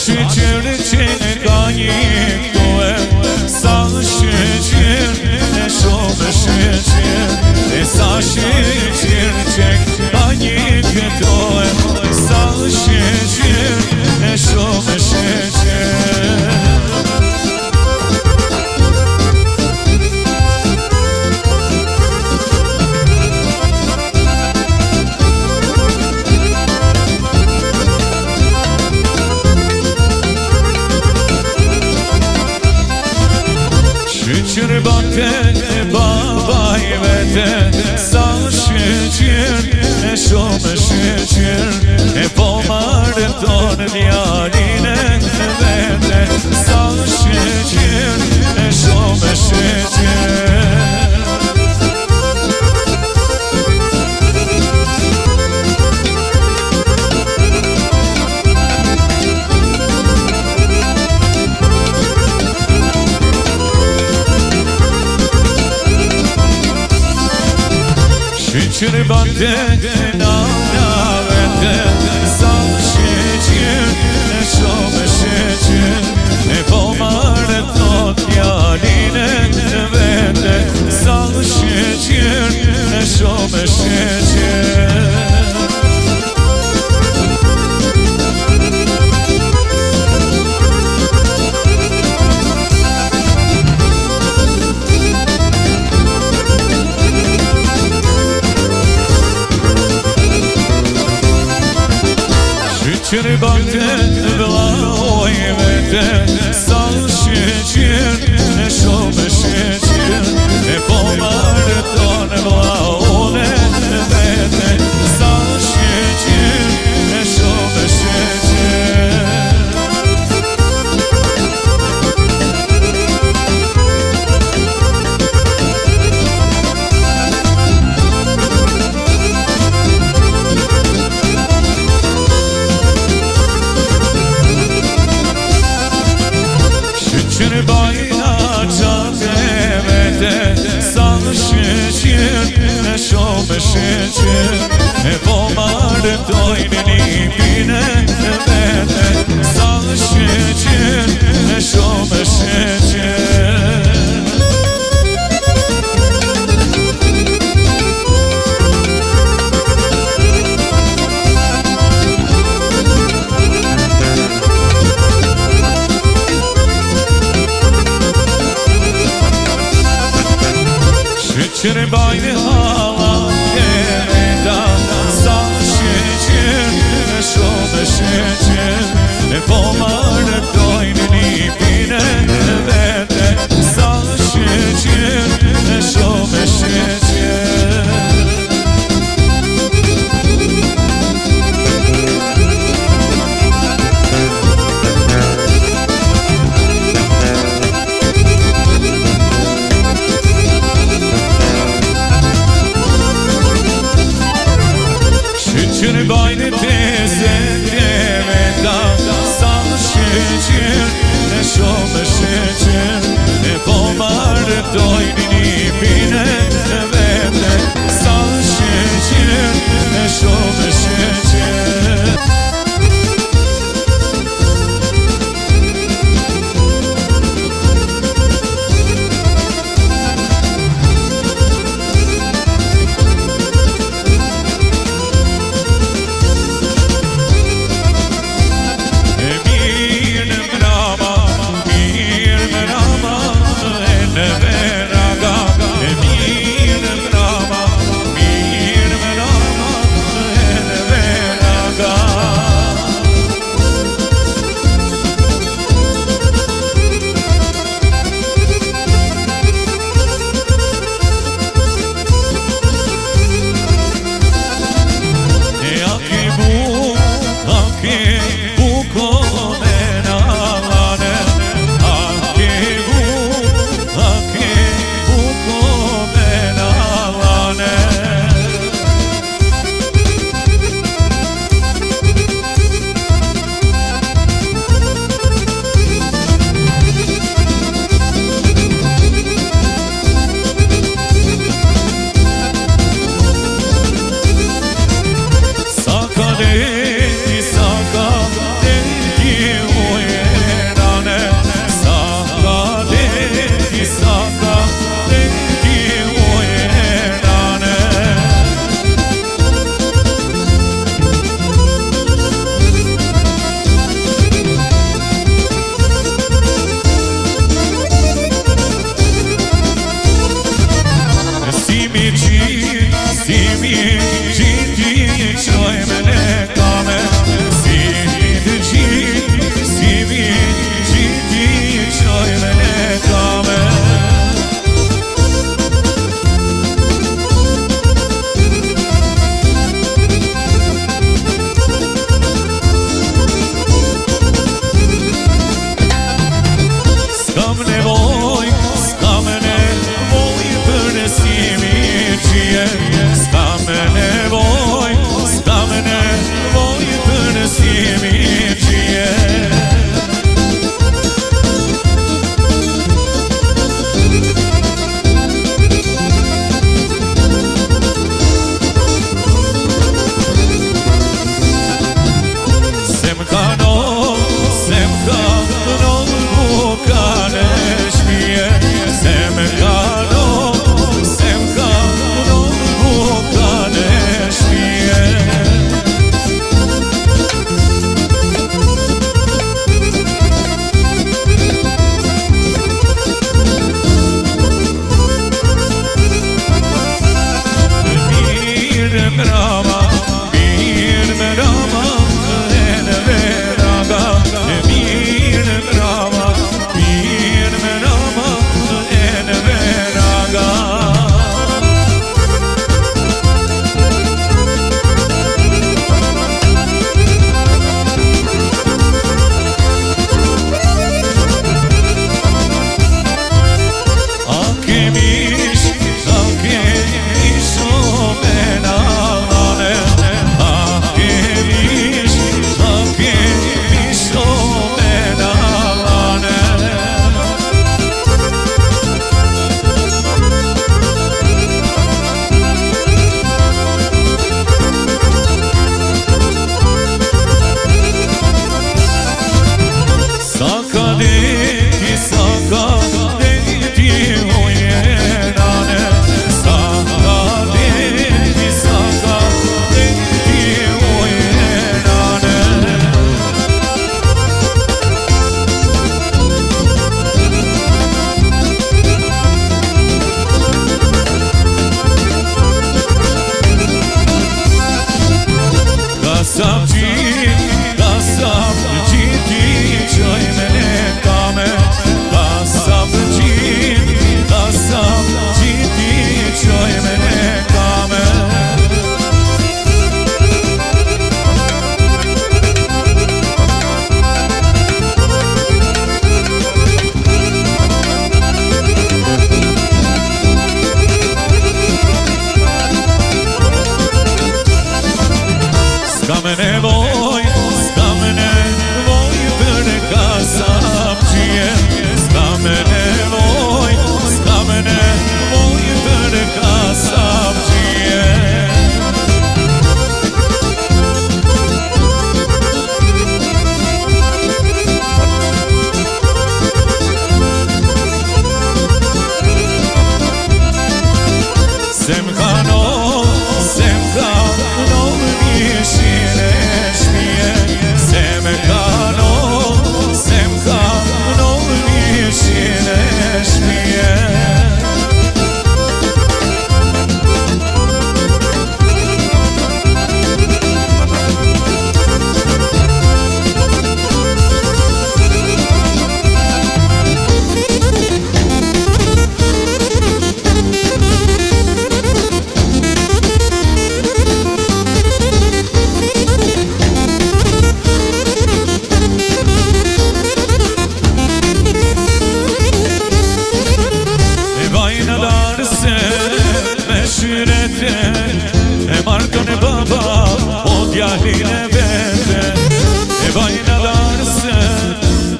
şükür kayıktığı Sağ şükür şom şükür Sağ şükür kayıktığı Sağ şükür şom şükür Şükür baktın babay vete Sağ şükür şom şükür Pomarton diyarine vete Sağ şükür şom şükür Şükür baktın avete Sağ şükür şom şükür Pomarton diyarine vete Sağ şükür şom şükür Şükür baktın vla vete Sağ şükür şom şükür Pomarton vla vete Sağ şükür şom şükür Şükür bayraca devete Sağ şükür şom şükür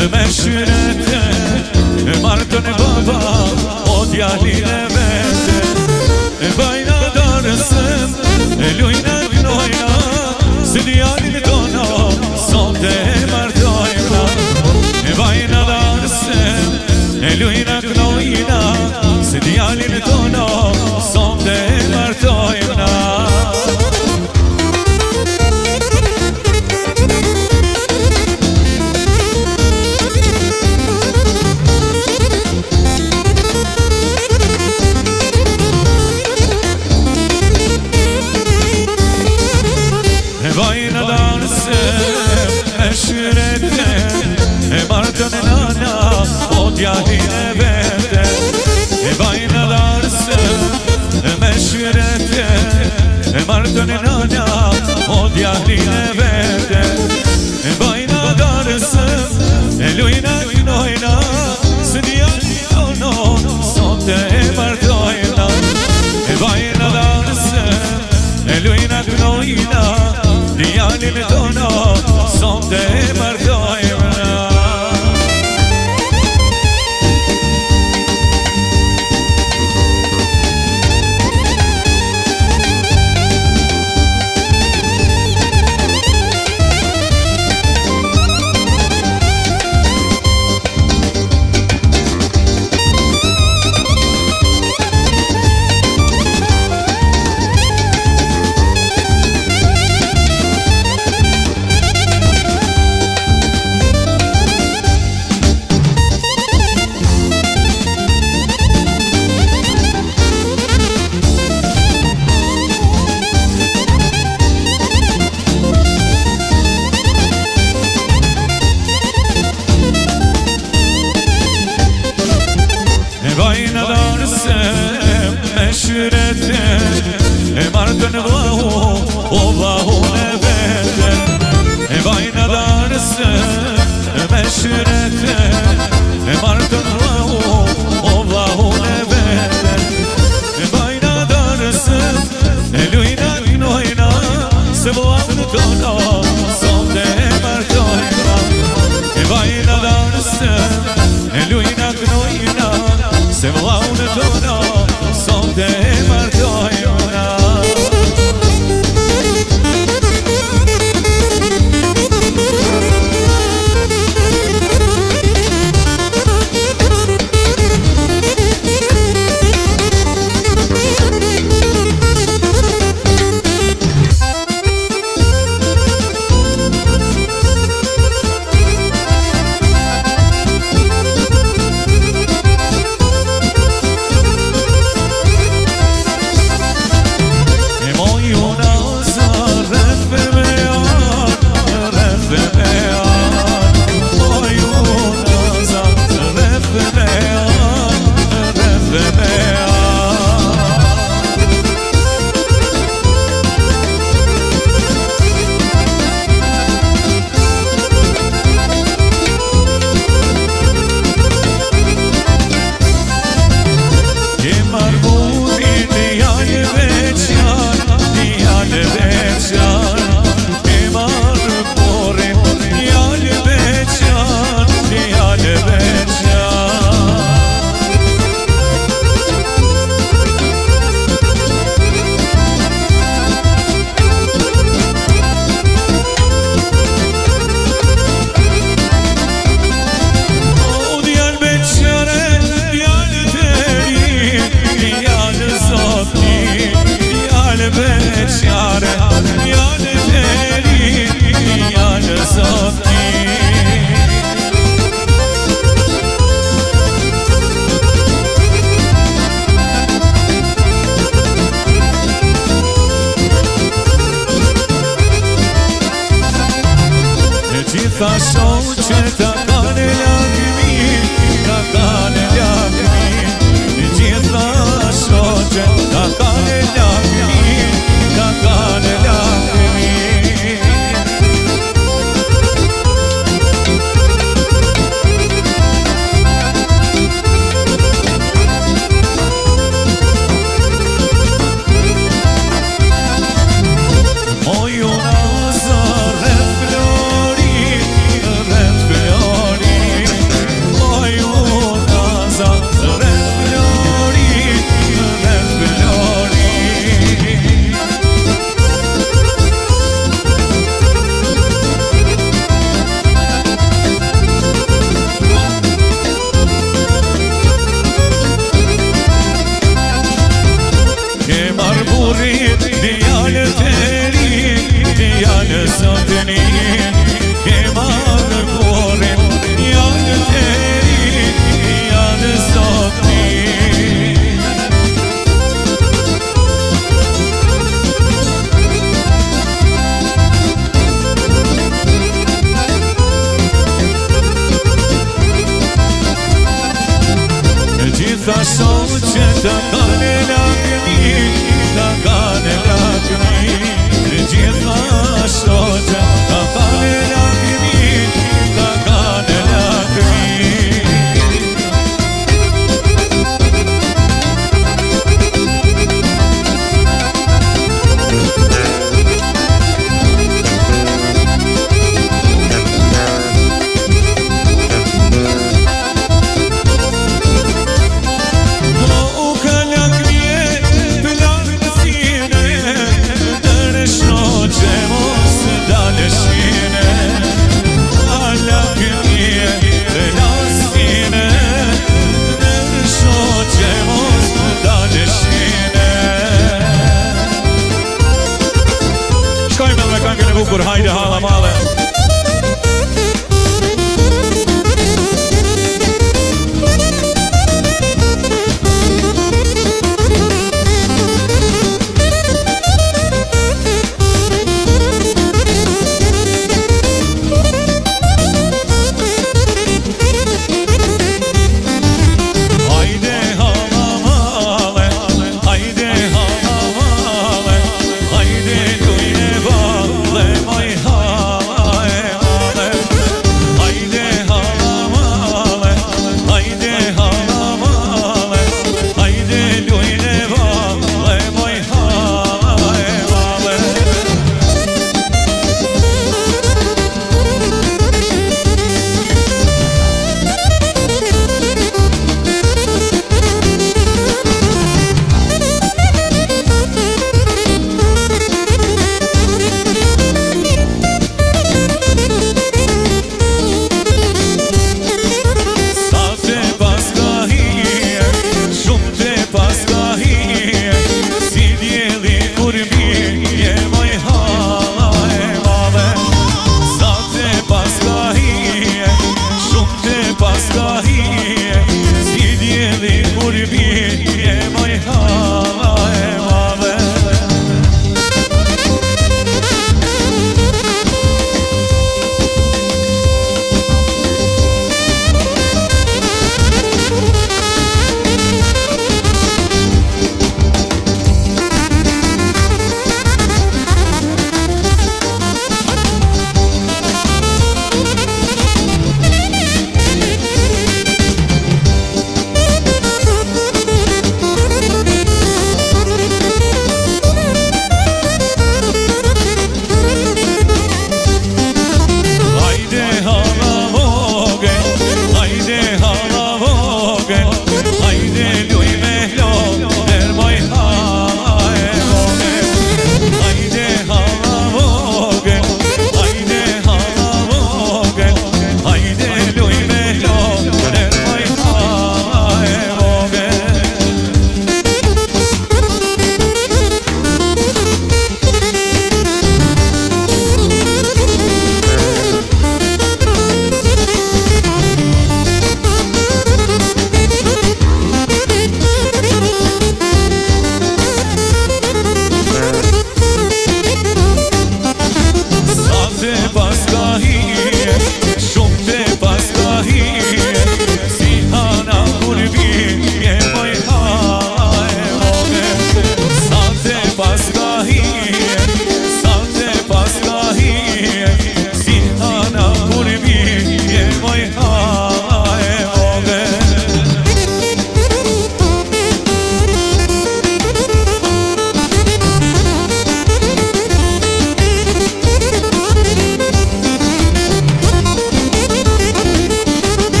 me shyrete martën e baba o djalin e vete bajna darësëm lujna knojna si djalin tona sonte martojna bajna darësëm lujna knojna si djalin tona sonte martojna Vajna darësëm shyrete martën e nana o djalin e vete vajna darësëm shyrete martën e nana o djalin e vete vajna darësëm lujna knojna se djalin tono sonte martojna vajna darësëm lujna knojna djalin tono sonte martojna Vajna darësëm shyrete martën vlahu o vllahun e vete vajna darësëm shyrete martën vlahu o vllahun e vete vajna darësëm lujna knojna se vllahun tono sonte martojna vajna darësëm lujna knojna se vllahun tono sonte martojna Gjitha shoh që ta kanë lagmi, ta kanë lagmi. Gjitha shoh që ta kanë lagmi, ta kanë lagmi. Moju nazar e flori ta kane lakmin, ta kane lakmin, gjitha shoqe, ta kane lakmin, ta kane lakmin. O u kala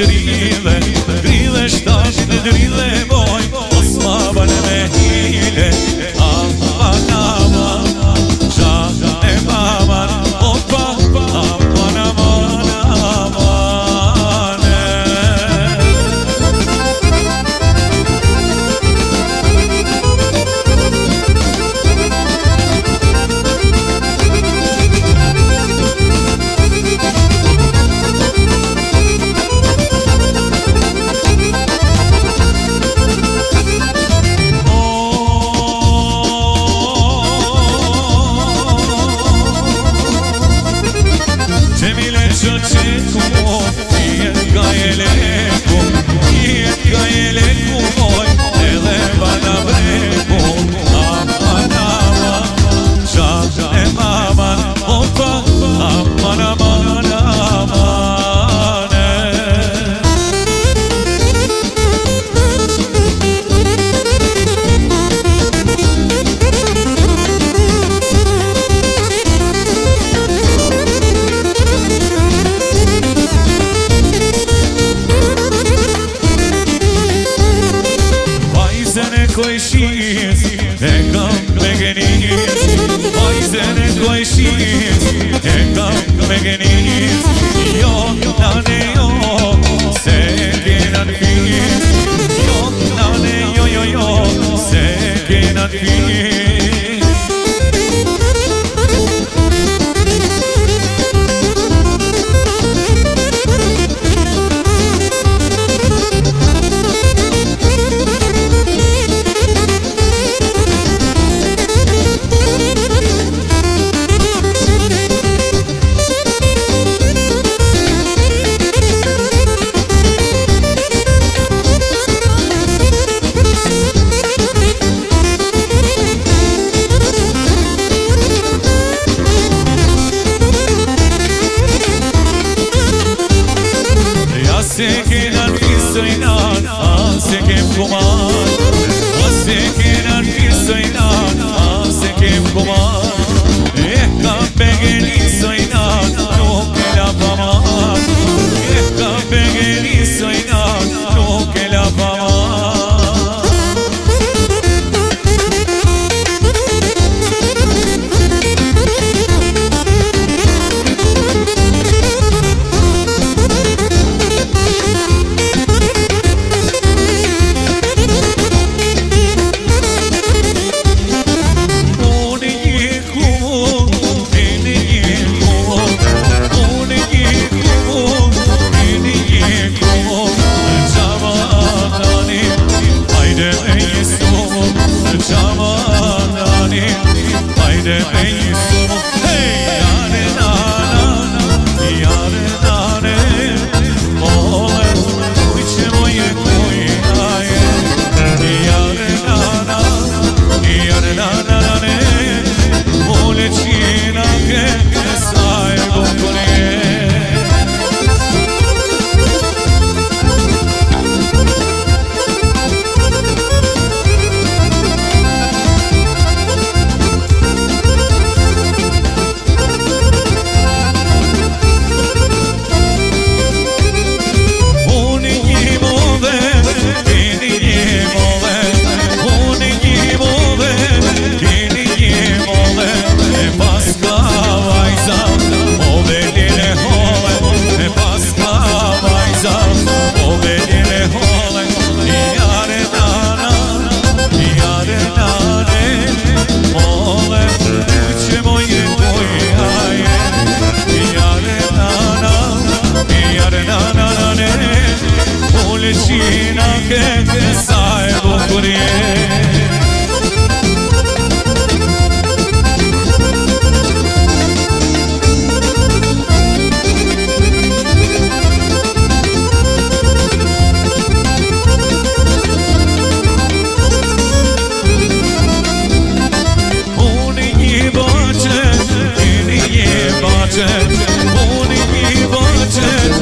drile, drile ștași de drile voi, o slavă ne hile, aman, aman, jane maman, opa, aman, aman, aman.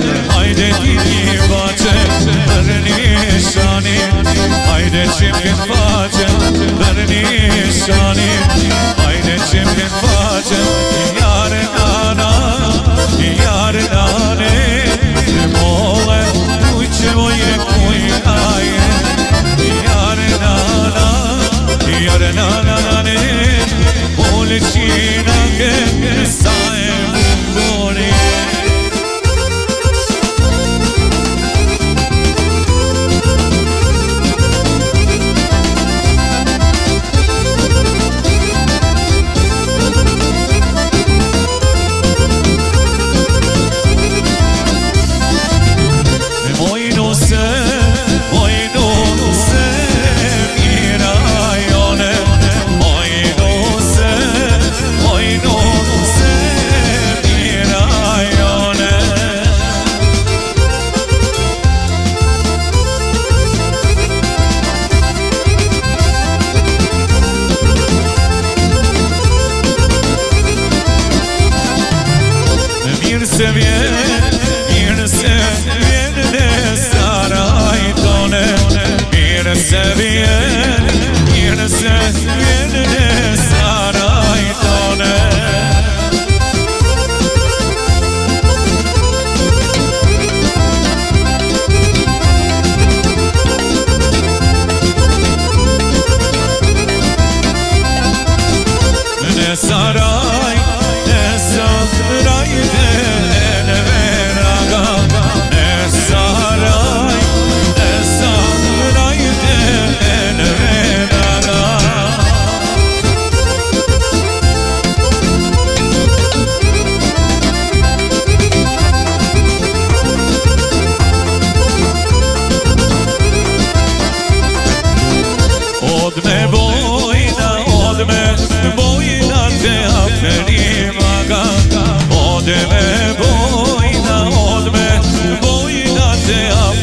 Haide,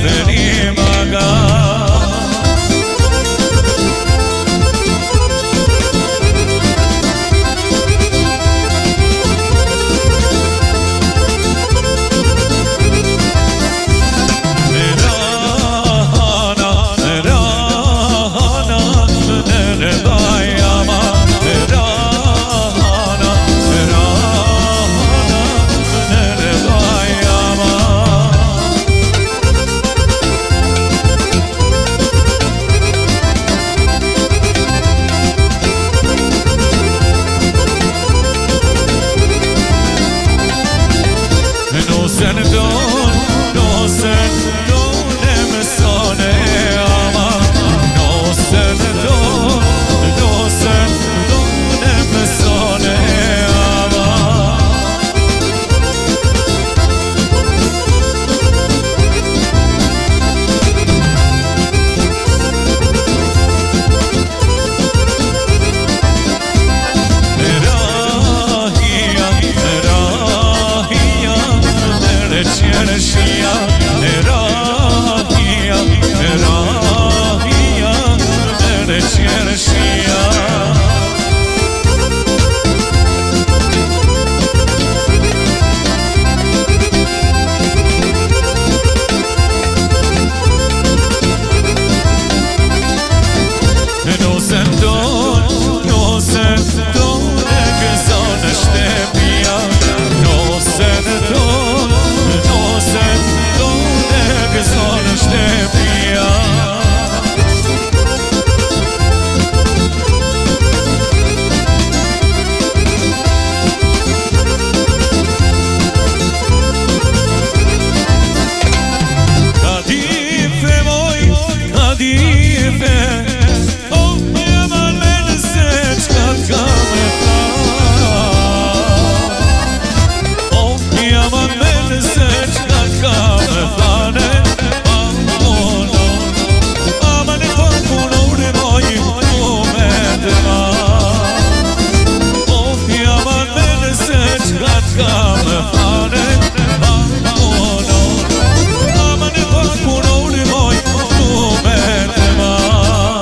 Aman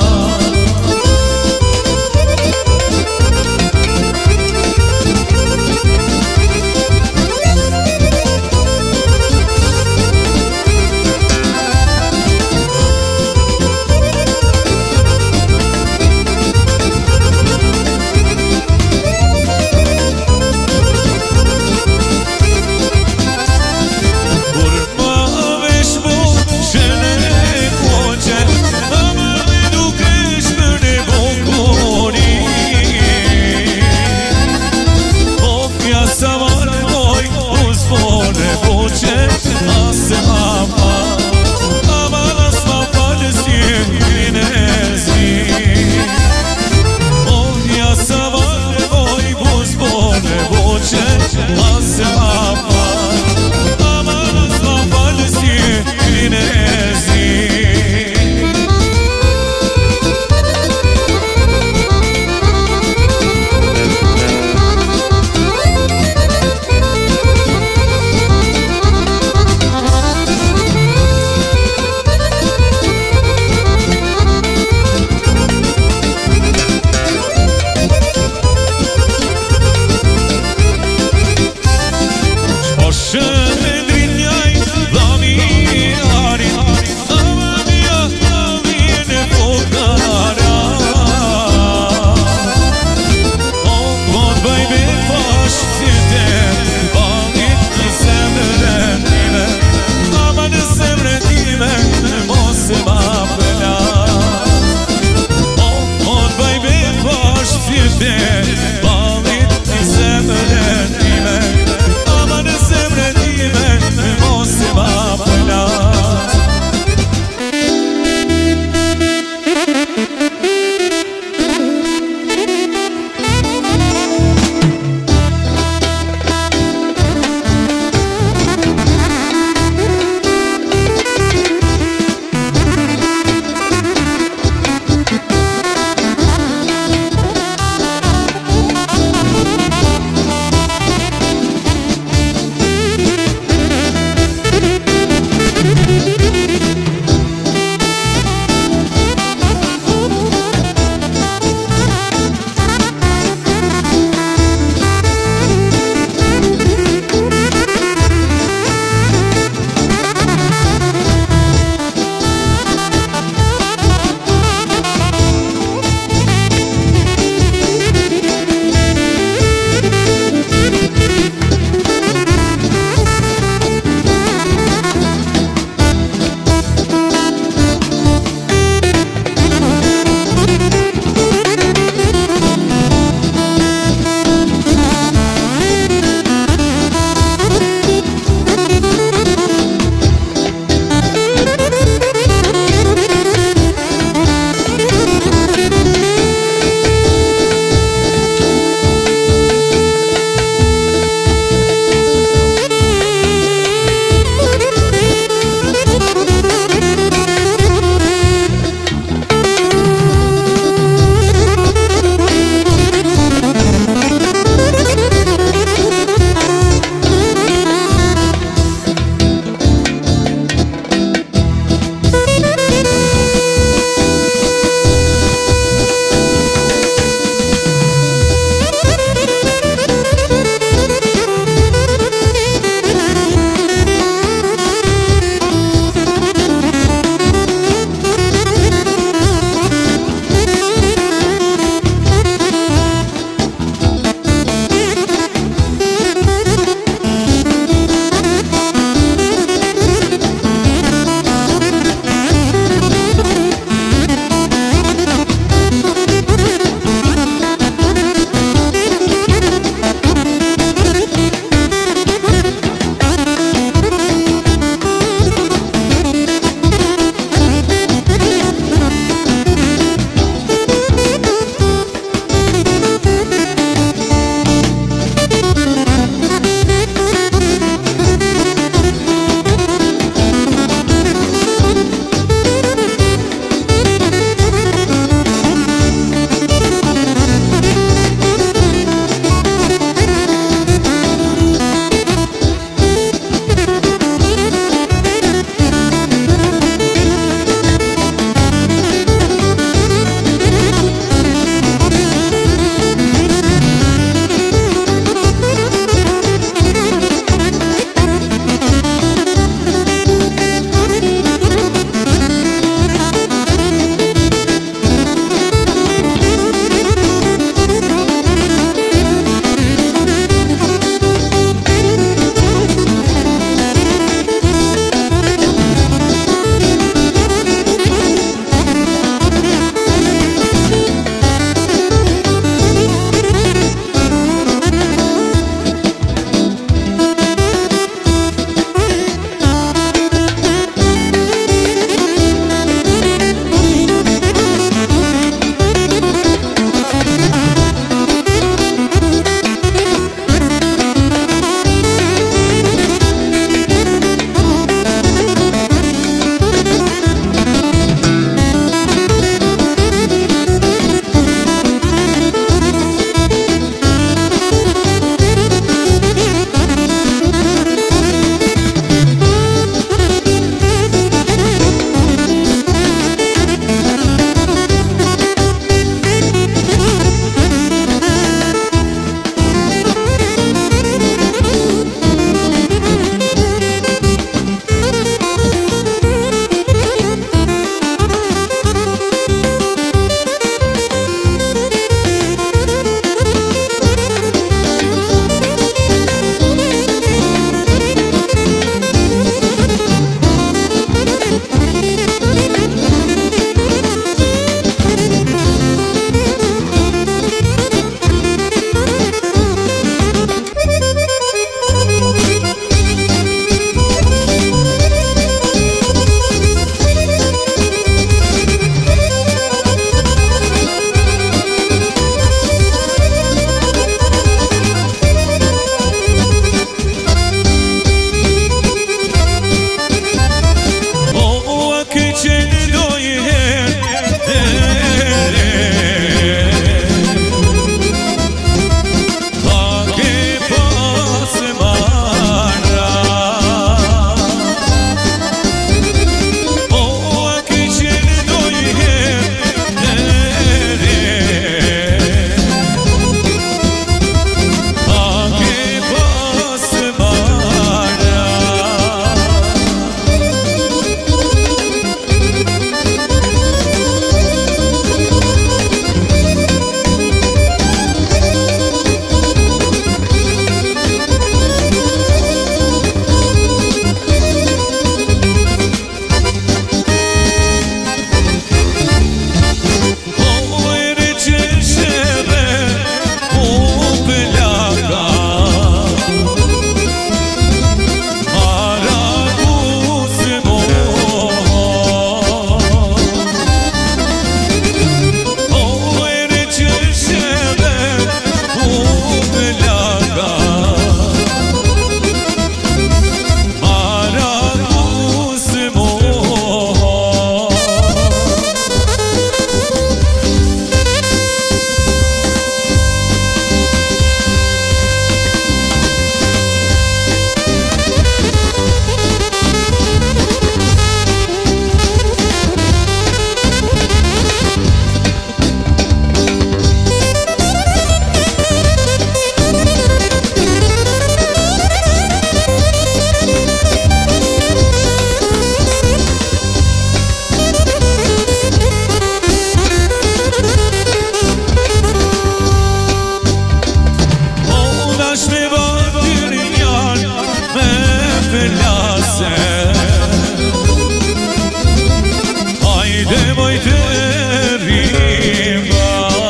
Haide voi te rimba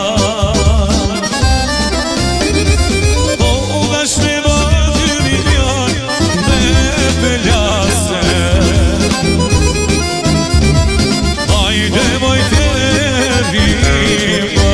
O gașne bagi milion me pelease Haide voi te rimba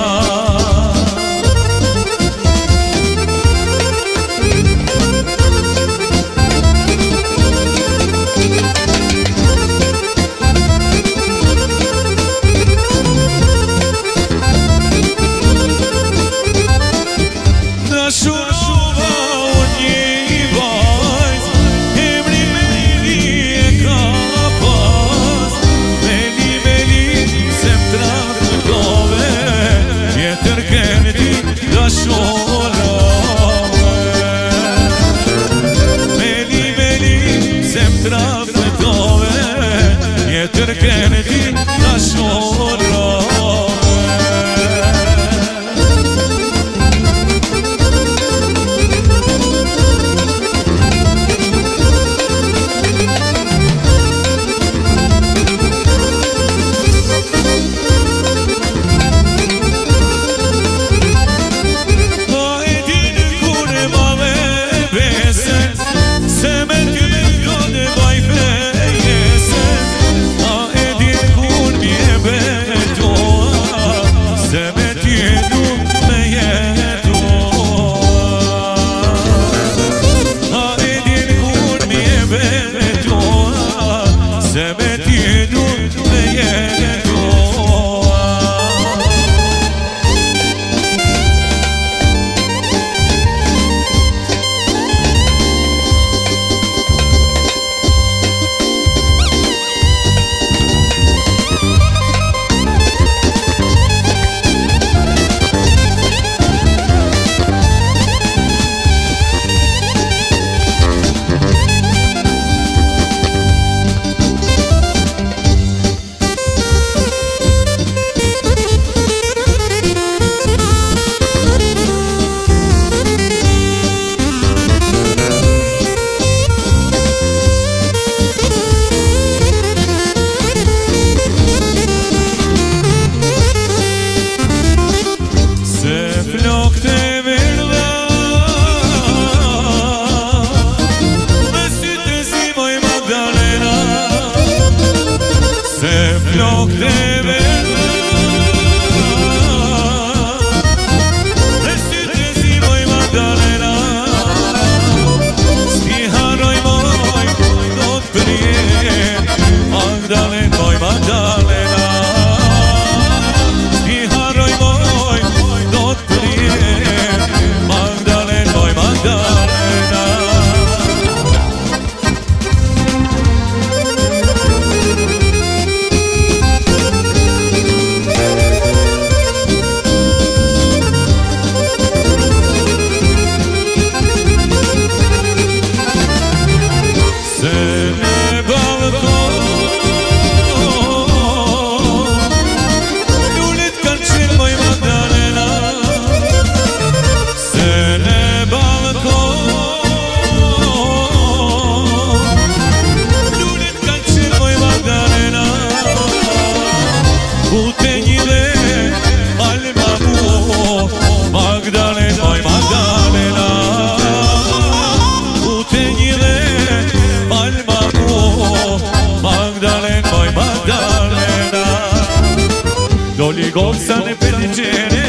Goțane pe gene,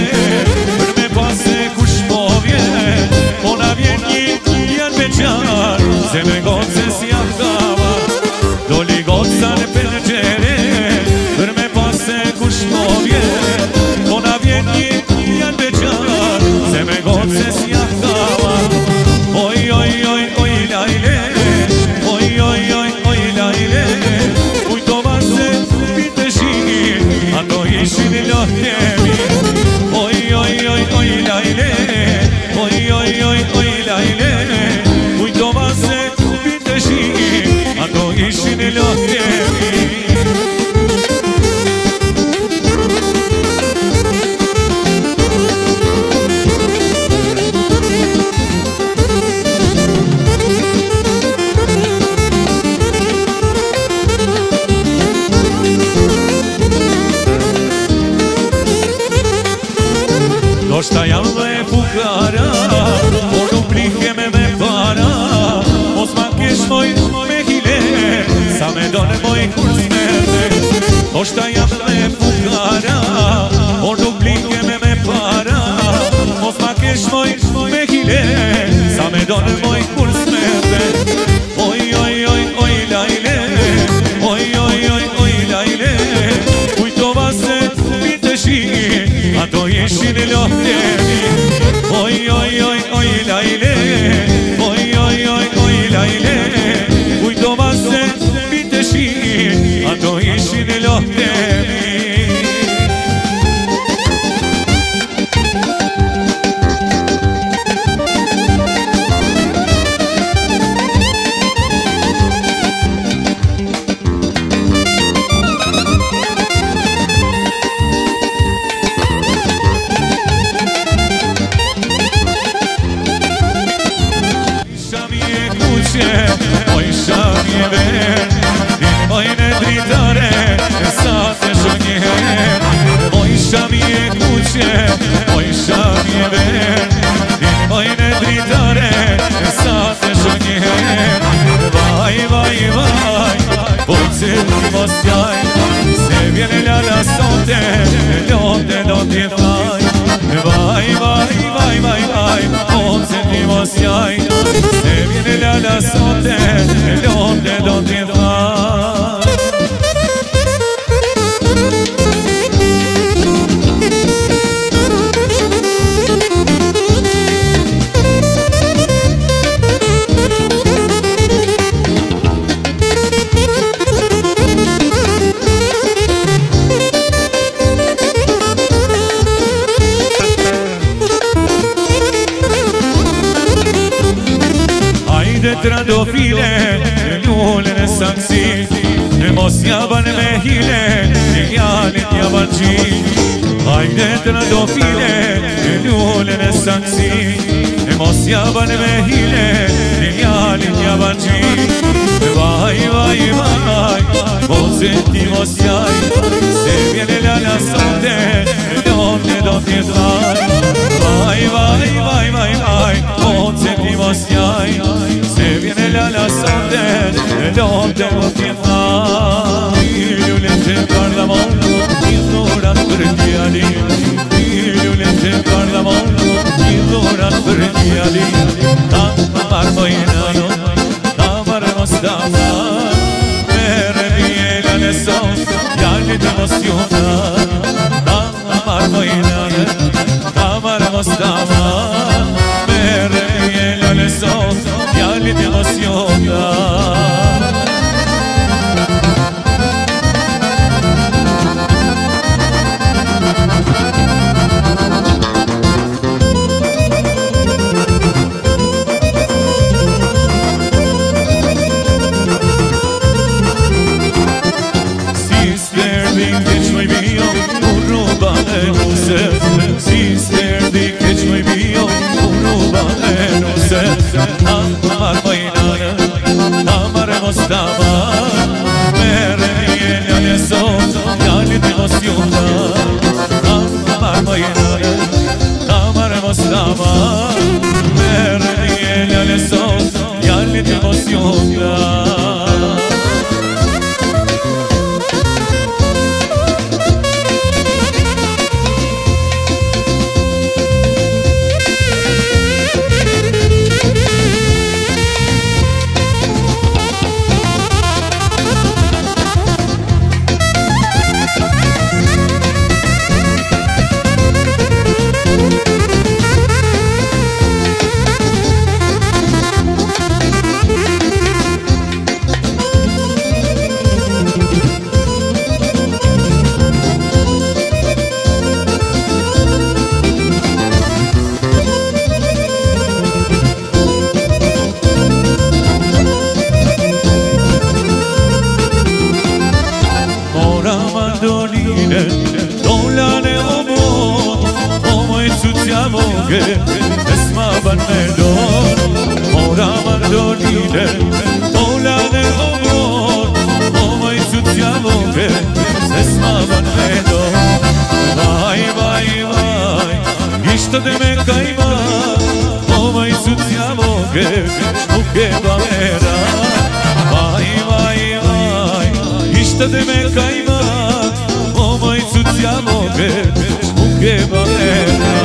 me pase cu șmovie, ona vieni iar pe cear, se me goțe si acaba. Doli goțane pe gene, me pase cu șmovie, ona vieni iar pe cear, se me goțe si acaba. Oi oi oi oi laile, oi oi oi oi laile, uito vase pite și a noi și de lohtemi. Oi oi oi oi laile, oi oi oi oi laile, uito vase pite Osta jam dhe fukara, por nuk plike me para. Mos ma kesh moj me hile, sa me done moj kur smerte. Osta jam dhe fukara, por nuk plike me para. Mos ma kesh moj me hile, sa me done moj kur smerte. Oj, oj, oj, oj, lajle, oj, oj, oj, oj, lajle. Kujtova se vite shi, ato jeshin lohtemi. Oj, oj, oj, oj, lajle, oj, oj, oj, oj, lajle. Kujtova se vite shi, ato jeshin lohtemi. Oj shamje ver, oj ne dritare, sa te shonjer. Oj shamje kuće, oj shamje ver, oj ne dritare, sa te shonjer. Vaj, vaj, vaj, vojce mos jaj, se viene la sote, lote do t'je faj. Vaj, vaj, vaj, vaj, vaj, vojce mos jaj, se viene la sote, lote do t'je faj. Trandofile, lullën e saksi, mos jaban me hile, jalit jaban qi. Hajde trandofile, lullën e saksi, mos jaban me hile, jalit jaban qi. Vaj, vaj, vaj, voce ti mos jaj, se viene la sote, lote do t'je faj. Vaj, vaj, vaj, vaj, vaj, voce ti mos jaj, se viene la sote, lote do t'je faj. Lullën të kardamon, i dhurat për djalin. Lullën të kardamon, i dhurat për djalin. Ta marmojna jo, ta marmos ta mar. Mere vjela në sos, jallit emocionat. Ta marmojna jo, ta marmos ta mar. Mere vjela në sos, jallit emocionat. Sister, di che ci vuoi bio, ruba e non se. Amar mainana, amaremo stava. Mere viene alle sotto, gali di emoziona. Amar mainana, amaremo stava. Mere viene alle sotto, gali di emoziona. Esma ban me don, ora mandolile, ola de omor, omai suciamo che esma ban me don. Vai, vai, vai, Ishte dhe me kajma O maj sucja moge Shmuke bamera Vaj, vaj, vaj Ishte dhe me kajma O maj sucja moge Shmuke bamera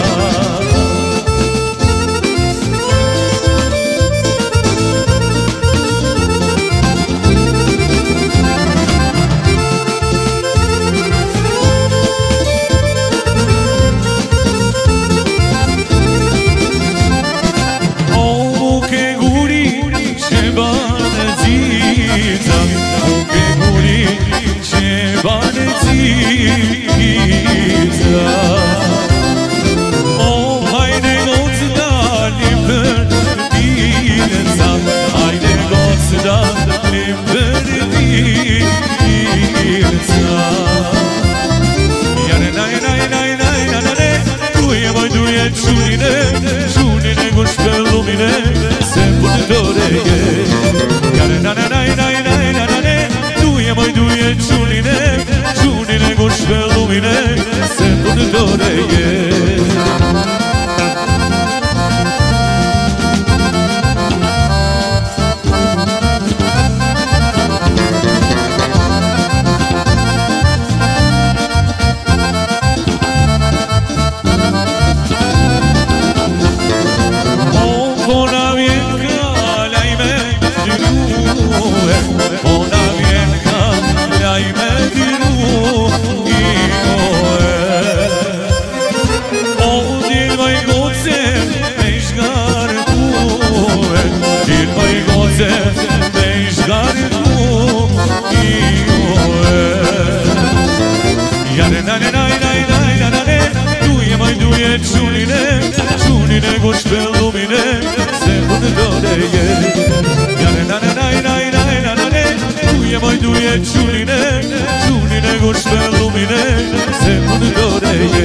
Shunine gush për lumine Se punë dorege Jare na na na na na na na na Duje moj duje Shunine gush për lumine Se punë dorege Shunine gush për lumine Se punë dorege Jare na na na na na na na na Duje moj duje Shunine gush për lumine Se punë dorege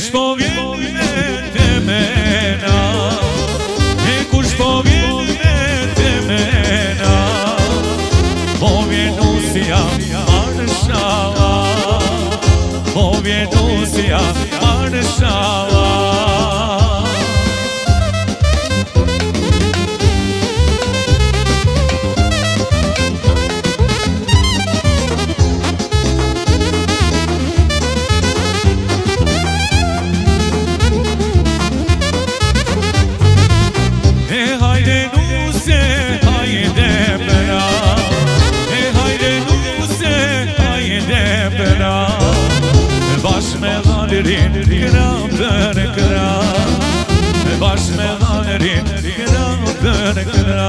kush po vjen te mena, e kush po vjen te mena, po vjen usja marshala, po vjen usja marshala. Bash me dhalërin, kra për kra,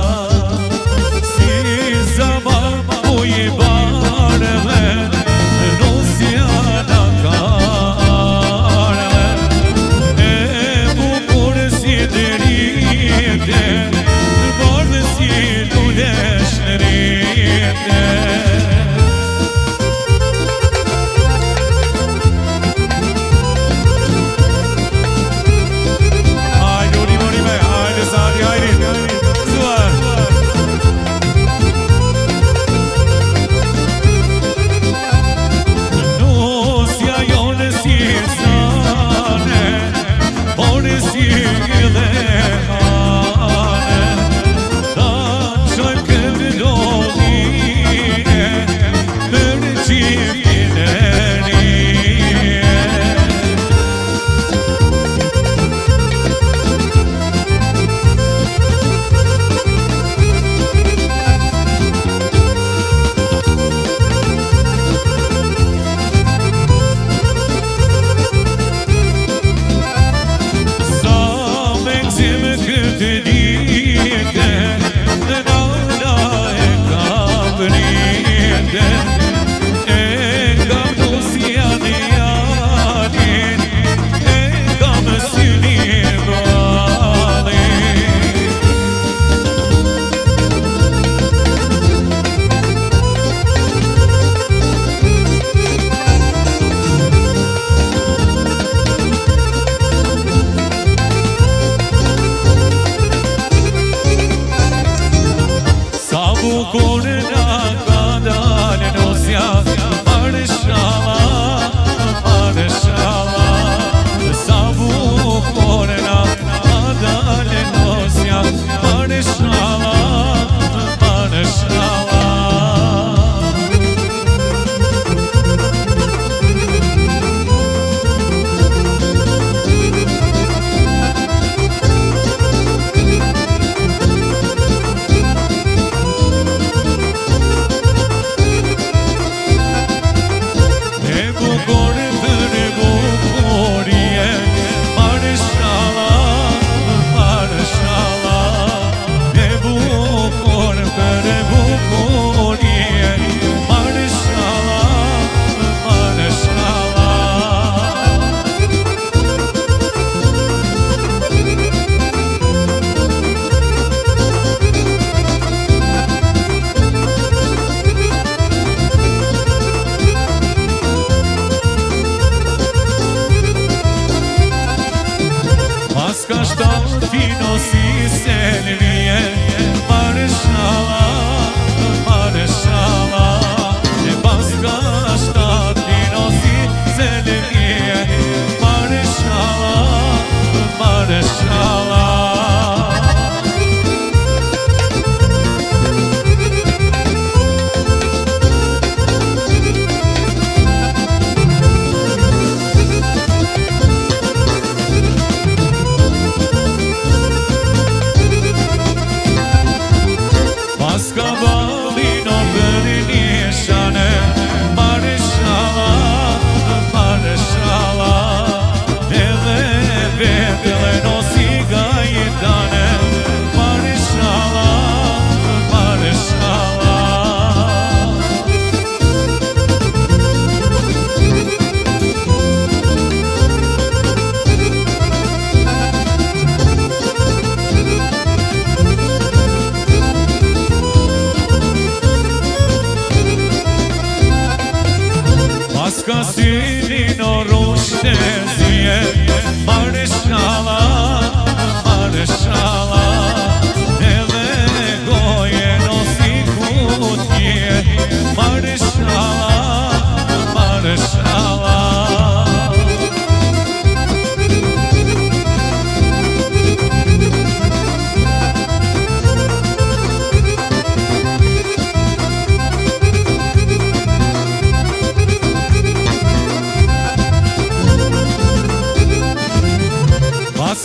si zaman u i barëve, nusja në karëve, e bukur si dërite, bardë si lulesh në rite.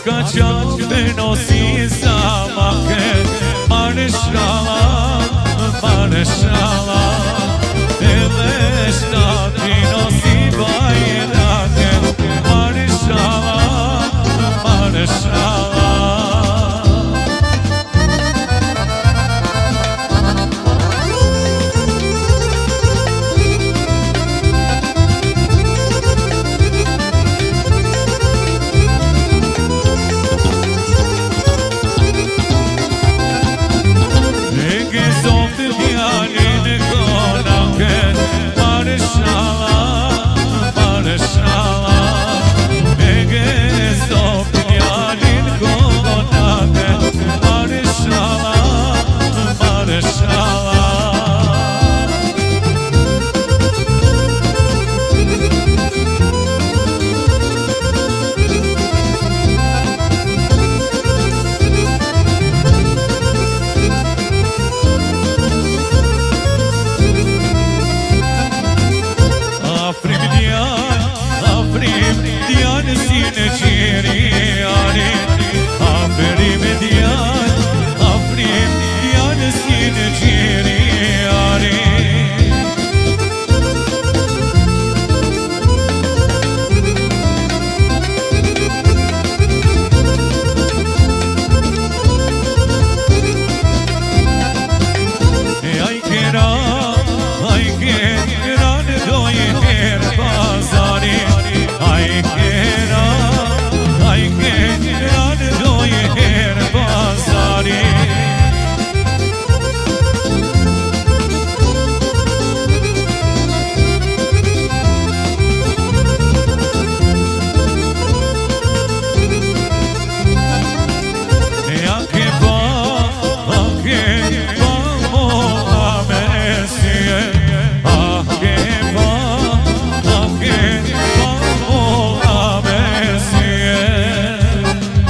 kaçan ben o sizama Maneşala, maneşala Eleşta dinosi bayrake Maneşala, maneşala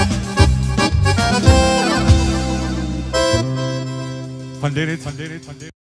Panderet.